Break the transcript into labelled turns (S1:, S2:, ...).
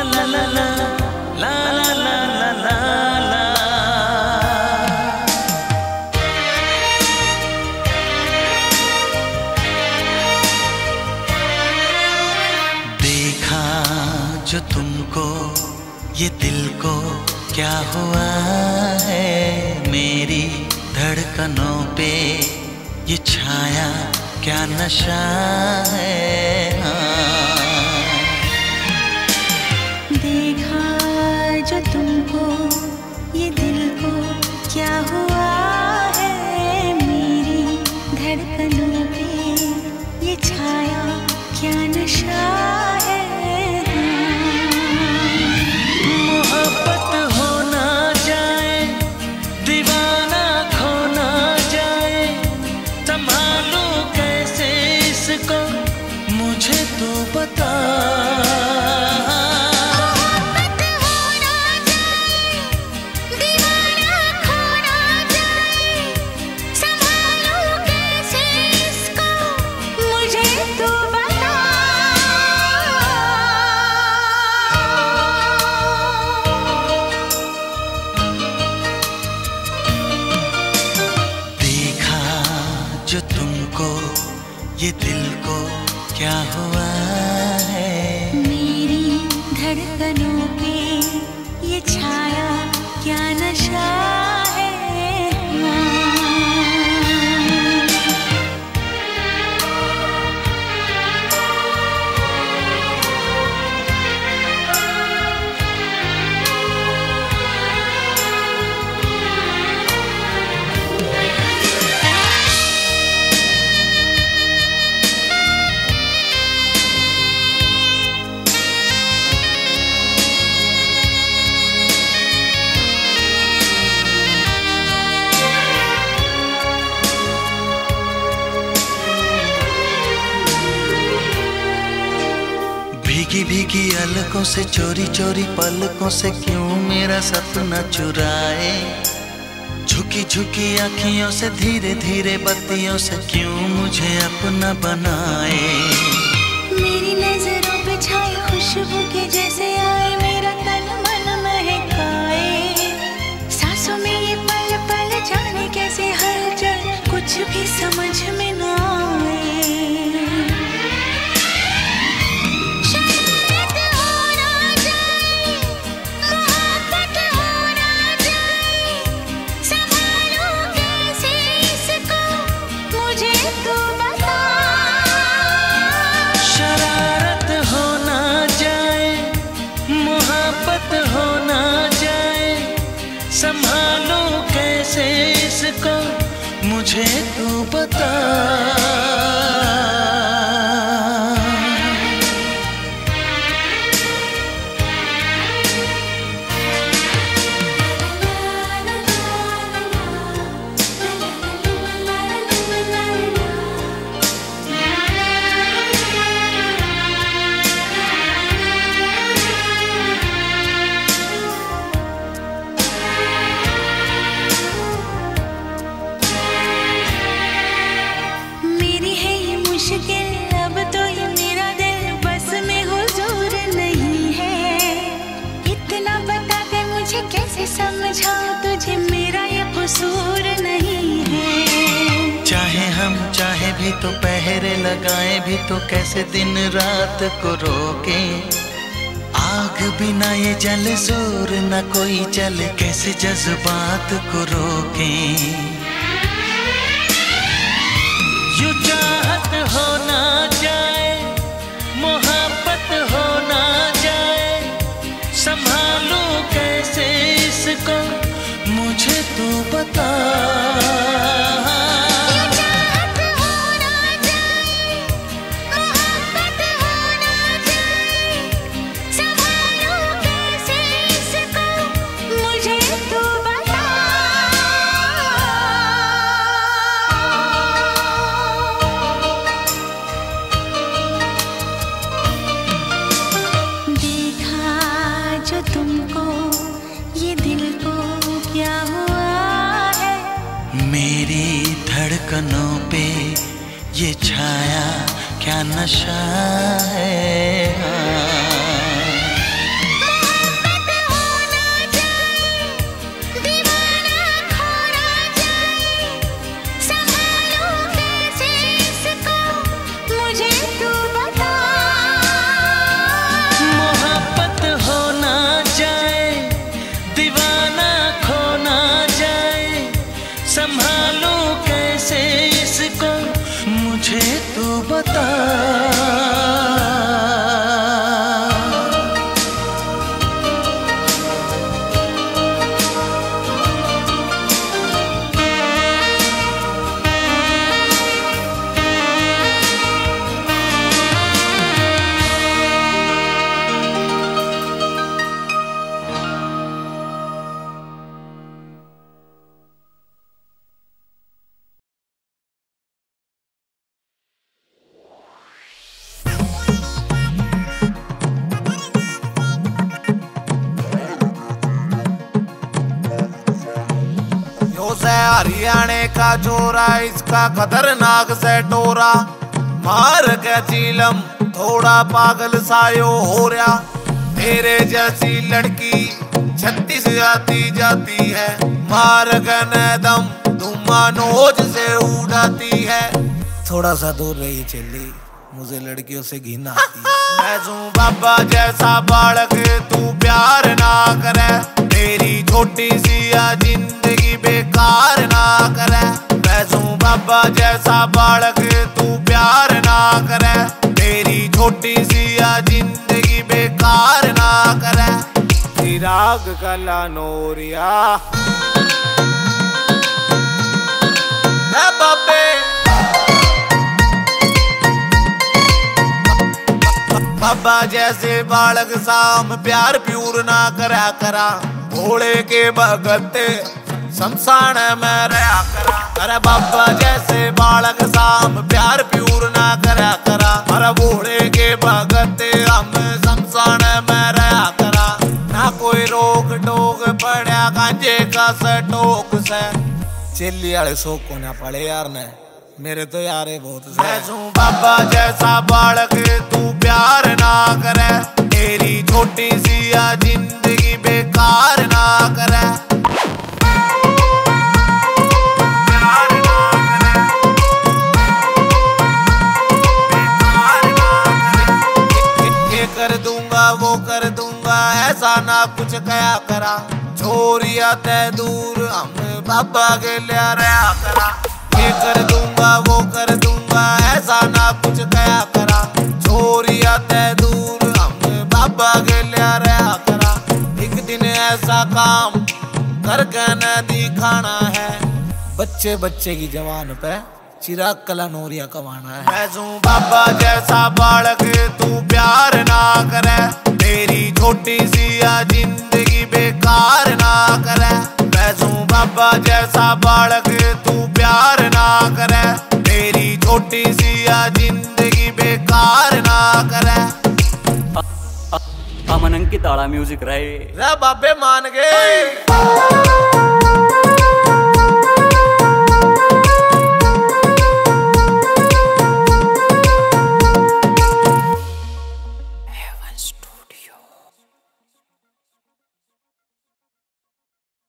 S1: ला ला ला ला ला ला ला ला ला। देखा जो तुमको ये दिल को क्या हुआ है, मेरी धड़कनों पे ये छाया क्या नशा है।
S2: देखा जो तुमको ये दिल को क्या हुआ है, मेरी धड़कनों पे ये छाया क्या नशा है।
S1: मोहब्बत हो ना जाए, दीवाना खो ना जाए, संभालूं कैसे इसको मुझे तो बता। जो तुमको ये दिल को क्या हुआ है,
S2: मेरी धड़कनों पे ये छाया क्या नशा है।
S1: भीगी भीगी अलकों से चोरी चोरी पलकों से क्यों मेरा सपना चुराए, झुकी झुकी आँखियों से धीरे धीरे बत्तियों से क्यों मुझे अपना बनाए।
S2: मेरी नजरों पे छाई खुशबू के जैसे आए, मेरा तन मन महकाए, सांसों में ये पल पल जाने कैसे हलचल कुछ भी समझ में ना आए।
S1: संभालूं कैसे इसको मुझे तू बता।
S2: अब तो ये मेरा दिल बस में हुजूर नहीं है, इतना बता दे मुझे कैसे समझाऊं तुझे मेरा ये कसूर नहीं है।
S1: चाहे हम चाहे भी तो पहरे लगाए भी तो कैसे दिन रात को रोके, आग बिना ये जले जोर न कोई चले कैसे जज्बात को रोके। यूं चाहत हो ना जाए, मोहब्बत हो ना जाए, संभालूं कैसे इसको मुझे तू बता।
S2: तुमको ये दिल को क्या हुआ है,
S1: मेरी धड़कनों पे ये छाया क्या नशा है। बता।
S3: हरियाणे का जोरा, इसका खतरनाक से टोरा, मार के चीलम थोड़ा पागल सायो हो रहा। तेरे जैसी लड़की 36 आती जाती है, मार के दम धुआं नोज से उड़ाती है। थोड़ा सा दूर रही चली, मुझे लड़कियों से घिन आती है। मैं हूँ बाबा जैसा बालक, तू प्यार ना करे, तेरी छोटी सी जिंदगी बेकार ना करे। मैं हूँ बाबा जैसा बालक, तू प्यार ना करे, तेरी छोटी सी जिंदगी बेकार ना करे। चिराग कला नोरिया बाबे, बाबा जैसे बालक साम प्यार प्यूर ना करा करा, घोड़े के भगत शमशान में रहा करा। अरे बाबा जैसे बालक साम प्यार प्यूर ना करा करा, अरे घोड़े के भगत हम शमशान में रहा करा। ना कोई रोक टोक पड़ा गांजे का सटोक से, चिल्ली वाले शोक को ना पड़े यार ने, मेरे तो यारे बहुत से। मैं हूँ बाबा जैसा बालक, तू प्यार ना करे, तेरी छोटी सी जिंदगी बेकार ना करे। प्यार ना करे, बेकार ना करे। ये कर दूंगा वो कर दूंगा, ऐसा ना कुछ कया करा। छोरिया ते दूर हम बाबा के लिया रहा करा। ये कर दूंगा वो कर दूंगा, ऐसा ना कुछ कया करा। छोरिया ते दूर हम बाबा के लिया रहा करा। एक दिन ऐसा काम करके न दिखाना है, बच्चे बच्चे की जवान पे चिराग कला नोरिया कमाना है। मैं हूँ बाबा जैसा बालक, तू प्यार ना करे, तेरी छोटी सी जिंदगी बेकार ना करे। मैं हूँ बाबा जैसा बालक, तू प्यार ना करे, तेरी छोटी सी जिंदगी बेकार ना करे।
S4: अमन अंकित आड़ा म्यूजिक रहे
S3: बाबे मान गए।